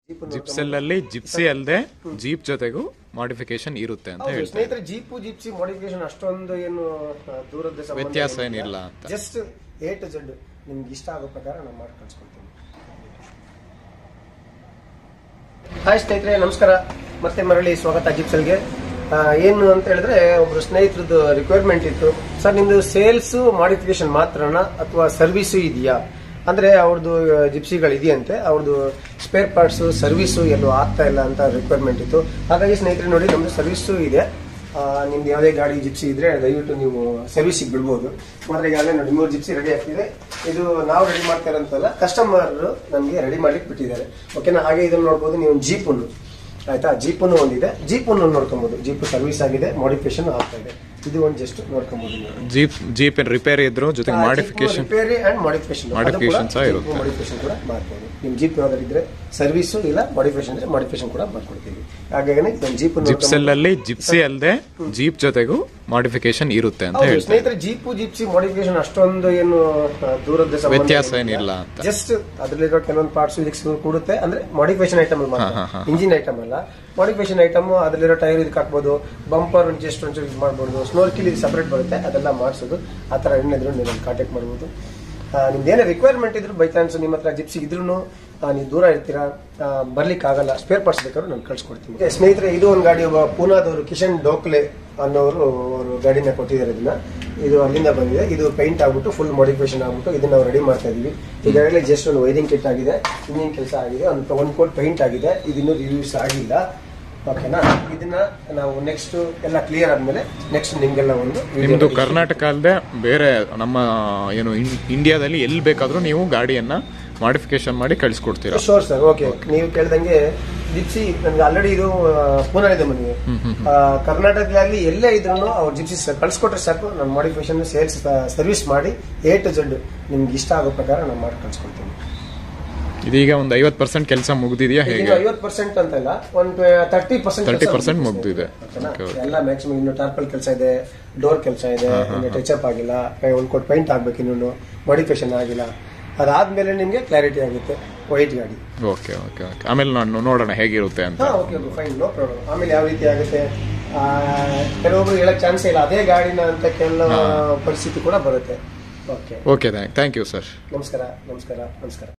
ಜಿಪ್ಸೆಲ್ ಅಲ್ಲಿ ಜಿಪ್ಸಿ ಅಲ್ಲದೆ ಜೀಪ್ ಜೊತೆಗೂ ಮಾಡಿಫಿಕೇಶನ್ ಇರುತ್ತೆ ಅಂತ ಹೇಳ್ತಾರೆ. ಸ್ನೇಹಿತರೆ, ಜೀಪು ಜಿಪ್ಸಿ ಮಾಡಿಫಿಕೇಶನ್ ಅಷ್ಟೊಂದು ಏನು ದೂರದ ವ್ಯತ್ಯಾಸ ಏನಿಲ್ಲ ಅಂತ. ಜಸ್ಟ್ A to Z ನಿಮ್ಗೆ ಇಷ್ಟ ಆಗೋ ಪ್ರಕಾರ ನಾವು ಮಾಡಿ ಕಳ್ಸ್ಕೊಡ್ತೀವಿ. ಹಾಯ್ ಸ್ನೇಹಿತರೆ, ನಮಸ್ಕಾರ. ಮತ್ತೆ ಮರಳಿ ಸ್ವಾಗತ ಜಿಪ್ಸೆಲ್ಗೆ. ಏನು ಅಂತ ಹೇಳಿದ್ರೆ, ಒಬ್ರು ಸ್ನೇಹಿತರದ್ದು ರಿಕ್ವೈರ್ಮೆಂಟ್ ಇತ್ತು, ಸರ್ ನಿಮ್ದು ಸೇಲ್ಸ್ ಮಾಡಿಫಿಕೇಶನ್ ಮಾತ್ರನಾ ಅಥವಾ ಸರ್ವಿಸು ಇದೆಯಾ ಅಂದ್ರೆ ಅವ್ರದ್ದು ಜಿಪ್ಸಿಗಳು ಇದೆಯಂತೆ, ಅವ್ರದ್ದು ಸ್ಪೇರ್ ಪಾರ್ಟ್ಸ್ ಸರ್ವಿಸು ಎಲ್ಲೂ ಆಗ್ತಾ ಇಲ್ಲ ಅಂತ ರಿಕ್ವೈರ್ಮೆಂಟ್ ಇತ್ತು. ಹಾಗಾಗಿ ಸ್ನೇಹಿತರೆ ನೋಡಿ, ನಮ್ದು ಸರ್ವಿಸು ಇದೆ. ನಿಮ್ದು ಯಾವುದೇ ಗಾಡಿ ಜಿಪ್ಸಿ ಇದ್ರೆ ದಯವಿಟ್ಟು ನೀವು ಸರ್ವಿಸಿಗೆ ಬಿಡ್ಬೋದು. ಮಾತ್ರ ಈಗಾಗಲೇ ನೋಡಿ 3 ಜಿಪ್ಸಿ ರೆಡಿ ಆಗ್ತಿದೆ. ಇದು ನಾವು ರೆಡಿ ಮಾಡ್ತಾ ಇರೋಂತಲ್ಲ, ಕಸ್ಟಮರ್ ನಮಗೆ ರೆಡಿ ಮಾಡ್ಲಿಕ್ಕೆ ಬಿಟ್ಟಿದ್ದಾರೆ. ಓಕೆನಾ? ಹಾಗೆ ಇದನ್ನು ನೋಡ್ಬೋದು ನೀವು, ಜೀಪನ್ನು ಆಯ್ತಾ, ಜೀಪನ್ನು ಒಂದಿದೆ, ಜೀಪನ್ನು ನೋಡ್ಕೊಬಹುದು. ಜೀಪ್ ಸರ್ವಿಸ್ ಆಗಿದೆ, ಮಾಡಿಫಿಕೇಶನ್ ಆಗ್ತಾ ಇದೆ. ಇದು ಒಂದು ಜಸ್ಟ್ ನೋಡ್ಕೊಬಹುದು. ಜೀಪ್ ರಿಪೇರಿ ಇದ್ರು ಜೊತೆಗೆ ಮಾಡಿಫಿಕೇಶನ್, ರಿಪೇರಿ ಅಂಡ್ ಮಾಡಿಫಿಕೇಶನ್ ಕೂಡ ಮಾಡ್ಬೋದು. ನಿಮ್ ಜೀಪ್ ಯಾವ್ದಾರು ಇದ್ರೆ ಸರ್ವಿಸು ಇಲ್ಲ ಮಾಡಿಫಿಕೇಶನ್ ಇದ್ರೆ ಮಾಡಿಫಿಕೇಶನ್ ಕೂಡ ಮಾಡ್ಕೊಡ್ತೀವಿ. ಹಾಗಾಗಿ ಜೀಪ್ ಜಿಪ್ಸೆಲ್ ಅಲ್ಲಿ ಜಿಪ್ಸಿ ಅಲ್ಲದೆ ಜೀಪ್ ಜೊತೆಗೂ ಮಾಡಿಫಿಕೇಶನ್ ಇರುತ್ತೆ ಅಂತ ಹೇಳ್ತಾರೆ. ಸ್ನೇಹಿತರೆ, ಜೀಪು ಜಿಪ್ಸಿ ಮಾಡಿಫಿಕೇಶನ್ ಅಷ್ಟೊಂದು ಏನು ದೂರದ ವ್ಯತ್ಯಾಸ ಏನಿಲ್ಲ ಅಂತ. ಜಸ್ಟ್ ಅದ್ರಲ್ಲಿರೋ ಕೆಲವೊಂದು ಪಾರ್ಟ್ಸ್ ಇದಕ್ಕೆ ಕೂಡುತ್ತೆ. ಅಂದ್ರೆ ಮಾಡಿಫಿಕೇಶನ್ ಐಟಮ್ ಇಂಜಿನ್ ಐಟಮ್ ಅಲ್ಲ, ಮಾಡಿಫಿಕೇಶನ್ ಐಟಮ್. ಅದ್ರಲ್ಲಿರೋ ಟೈರ್ ಇದಕ್ಕೆ ಹಾಕ್ಬೋದು, ಬಂಪರ್ ಜಸ್ಟ್ ಒಂಚೂರು ಯೂಸ್ ಮಾಡ್ಬೋದು, ಸ್ನೋರ್ಕಿಲ್ ಇದು ಸಪರೇಟ್ ಬರುತ್ತೆ, ಅದೆಲ್ಲ ಮಾಡಿಸೋದು. ಆ ತರ ಏನಿದ್ರು ನೀವು ಕಾಂಟ್ಯಾಕ್ಟ್ ಮಾಡ್ಬೋದು. ನಿಮ್ದು ಏನೇ ರಿಕ್ವೈರ್ಮೆಂಟ್ ಇದ್ರು, ಬೈ ಚಾನ್ಸ್ ನಿಮ್ಮ ಹತ್ರ ಜಿಪ್ಸಿ ಇದ್ರು ನೀವು ದೂರ ಇರ್ತೀರಾ, ಬರ್ಲಿಕ್ಕೆ ಆಗಲ್ಲ, ಸ್ಪೇರ್ ಪಾರ್ಟ್ಸ್ ಬೇಕಾದ್ರೂ ನಾನು ಕಳ್ಸಿಕೊಡ್ತೀನಿ. ಸ್ನೇಹಿತರೆ, ಇದು ಒಂದು ಗಾಡಿ, ಒಬ್ಬ ಪೂನಾದವರು ಕಿಶನ್ ಡೋಕ್ಲೆ ಅನ್ನೋರು ಅವರು ಗಾಡಿನ ಕೊಟ್ಟಿದ್ದಾರೆ. ಇದು ಅಲ್ಲಿಂದ ಬಂದಿದೆ. ಇದು ಪೇಂಟ್ ಆಗ್ಬಿಟ್ಟು ಫುಲ್ ಮಾಡಿಫಿಕೇಶನ್ ಆಗ್ಬಿಟ್ಟು ಇದನ್ನ ನಾವು ರೆಡಿ ಮಾಡ್ತಾ ಇದೀವಿ. ಈಗಾಗಲೇ ಜಸ್ಟ್ ಒಂದು ವೈರಿಂಗ್ ಕಿಟ್ ಆಗಿದೆ, ಇಂಜಿನ್ ಕೆಲಸ ಆಗಿದೆ, ಒಂದು ಕೋಟ್ ಪೇಂಟ್ ಆಗಿದೆ. ಇದಿನ್ನೂ ರಿವ್ಯೂಸ್ ಆಗಿಲ್ಲ. ಓಕೆನಾ? ಇದನ್ನ ನಾವು ನೆಕ್ಸ್ಟ್ ಎಲ್ಲ ಕ್ಲಿಯರ್ ಆದ್ಮೇಲೆ ನೆಕ್ಸ್ಟ್ ನಿಮ್ಗೆಲ್ಲ ಒಂದು ನಿಮ್ದು ಕರ್ನಾಟಕ ಅಲ್ಲದೆ ಬೇರೆ ನಮ್ಮ ಏನು ಇಂಡಿಯಾದಲ್ಲಿ ಎಲ್ಲಿ ಬೇಕಾದ್ರೂ ನೀವು ಗಾಡಿಯನ್ನ ಮಾಡಿಫಿಕೇಶನ್ ಮಾಡಿ ಕಳಿಸ್ಕೊಡ್ತೀರಾ? Sure sir. ಓಕೆ, ನೀವು ಕೇಳ್ದಂಗೆ ಜಿಪ್ಸಿ ನನ್ಗೆ ಆಲ್ರೆಡಿ ಇದು ಪೂನಾ ಇದೆ ಮನೆಗೆ. ಕರ್ನಾಟಕದಲ್ಲಿ ಎಲ್ಲೇ ಇದ್ರು ಅವ್ರು ಜಿಪ್ಸಿ ಕಳ್ಸಿಕೊಟ್ರೆ ಸಾಕು, ನಾನು ಮಾಡಿಫಿಕೇಶನ್ ಸೇಲ್ಸ್ ಸರ್ವಿಸ್ ಮಾಡಿ A to Z ನಿಮ್ಗೆ ಇಷ್ಟ ಆಗೋ ಪ್ರಕಾರ ನಾನು ಮಾಡಿ ಕಳ್ಸಿಕೊಡ್ತೀನಿ. ಇದೀಗ ಒಂದು 50% ಕೆಲಸ ಮುಗಿದಿದೆಯಾ? ಹೇಗೆ? 50% ಅಂತಲ್ಲ, ಒಂದು 30% ಮುಗಿದಿದೆ. ಎಲ್ಲ ಮ್ಯಾಕ್ಸಿಮಮ್. ಇನ್ನು ಟಾರ್ಪಲ್ ಕೆಲಸ ಇದೆ, ಡೋರ್ ಕೆಲಸ ಇದೆ, ಇನ್ನು ಟಚ್ ಅಪ್ ಆಗಿಲ್ಲ, ಒಂದು ಕೋಟ್ ಪೇಂಟ್ ಆಗ್ಬೇಕು, ಇನ್ನೂ ಮಾಡಿಫಿಕೇಶನ್ ಆಗಿಲ್ಲ. ಅದಾದ್ಮೇಲೆ ನಿಮ್ಗೆ ಕ್ಲಾರಿಟಿ ಆಗುತ್ತೆ ವೈಟ್ ಗಾಡಿ. Okay okay okay. ಆಮೇಲೆ ನಾನು ನೋಡೋಣ ಹೇಗಿರುತ್ತೆ ಅಂತ. Okay, fine, no problem. ಆಮೇಲೆ ಯಾವ ರೀತಿ ಆಗುತ್ತೆ, ಕೆಲವೊಬ್ರು ಹೇಳಕ್ ಚಾನ್ಸೇ ಇಲ್ಲ, ಅದೇ ಗಾಡಿನ ಅಂತ ಕೆಲವು ಪರಿಸ್ಥಿತಿ ಕೂಡ ಬರುತ್ತೆ. Okay okay, thank you sir. ನಮಸ್ಕಾರ.